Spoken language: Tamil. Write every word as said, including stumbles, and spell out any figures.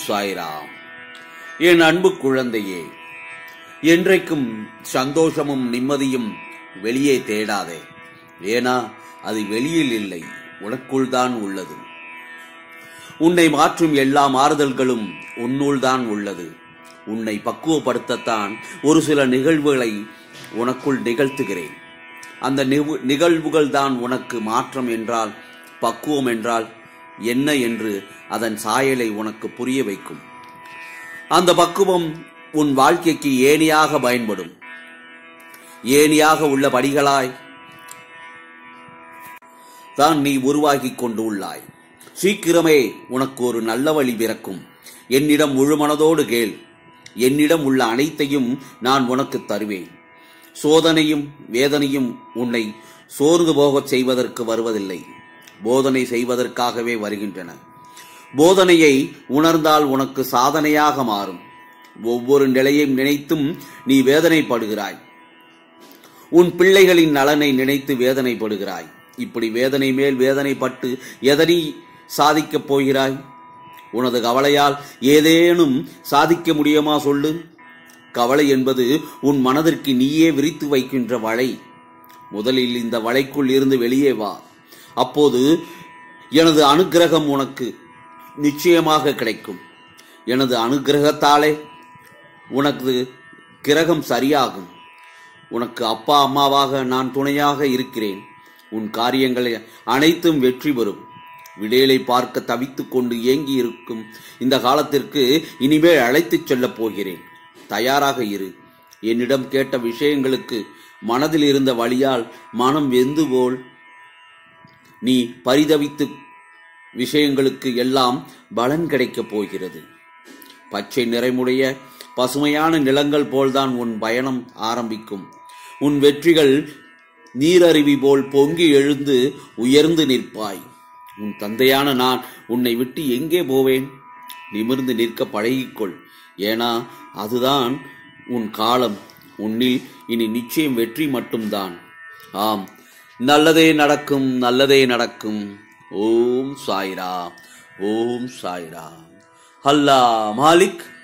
சாய் ராம். என் அன்பு குழந்தையே, என்றைக்கும் சந்தோஷமும் நிம்மதியும் வெளியே தேடாதே. ஏனா அது வெளியில் இல்லை, உனக்குள் தான் உள்ளது. உன்னை மாற்றும் எல்லா மாறுதல்களும் உன்னுள் தான் உள்ளது. உன்னை பக்குவப்படுத்தத்தான் ஒரு சில நிகழ்வுகளை உனக்குள் நிகழ்த்துகிறேன். அந்த நிகழ்வுகள் தான் உனக்கு மாற்றம் என்றால், பக்குவம் என்றால் என்ன என்று அதன் சாயலை உனக்கு புரிய வைக்கும். அந்த பக்குவம் உன் வாழ்க்கைக்கு ஏணியாக பயன்படும். ஏணியாக உள்ள படிகளாய் தான் நீ உருவாகி கொண்டு உள்ளாய். சீக்கிரமே உனக்கு ஒரு நல்ல வழி பிறக்கும். என்னிடம் முழு மனதோடு கேள். என்னிடம் உள்ள அனைத்தையும் நான் உனக்கு தருவேன். சோதனையும் வேதனையும் உன்னை சோர்ந்து போகச் செய்வதற்கு வருவதில்லை, போதனை செய்வதற்காகவே வருகின்றன. போதனையை உணர்ந்தால் உனக்கு சாதனையாக மாறும். ஒவ்வொரு நிலையையும் நினைத்தும் நீ வேதனைப்படுகிறாய். உன் பிள்ளைகளின் நலனை நினைத்து வேதனைப்படுகிறாய். இப்படி வேதனை மேல் வேதனைப்பட்டு எதனை சாதிக்கப் போகிறாய்? உனது கவலையால் ஏதேனும் சாதிக்க முடியுமா சொல்லு? கவலை என்பது உன் மனதிற்கு நீயே விரித்து வைக்கின்ற வலை. முதலில் இந்த வலைக்குள் இருந்து வெளியே வா. அப்போது எனது அனுக்கிரகம் உனக்கு நிச்சயமாக கிடைக்கும். எனது அனுக்கிரகத்தாலே உனக்கு கிரகம் சரியாகும். உனக்கு அப்பா அம்மாவாக நான் துணையாக இருக்கிறேன். உன் காரியங்களை அனைத்தும் வெற்றி பெறும். விடேலை பார்க்க தவித்துக் கொண்டு ஏங்கி இருக்கும் இந்த காலத்திற்கு இனிமேல் அழைத்துச் செல்லப் போகிறேன். தயாராக இரு. என்னிடம் கேட்ட விஷயங்களுக்கு மனதில் இருந்த வழியால் மனம் வெந்து போல் நீ பரிதவித்து விஷயங்களுக்கு எல்லாம் பலன் கிடைக்கப் போகிறது. பச்சை நிறமுடைய பசுமையான நிலங்கள் போல்தான் உன் பயணம் ஆரம்பிக்கும். உன் வெற்றிகள் நீரருவி போல் பொங்கி எழுந்து உயர்ந்து நிற்பாய். உன் தந்தையான நான் உன்னை விட்டு எங்கே போவேன்? நிமிர்ந்து நிற்க பழகிக்கொள். ஏனா அதுதான் உன் காலம். உன்னில் இனி நிச்சயம் வெற்றி மட்டும்தான். ஆம், நல்லதே நடக்கும், நல்லதே நடக்கும். ஓம் சாய் ராம், ஓம் சாய் ராம். அல்லாஹ் மாலிக்.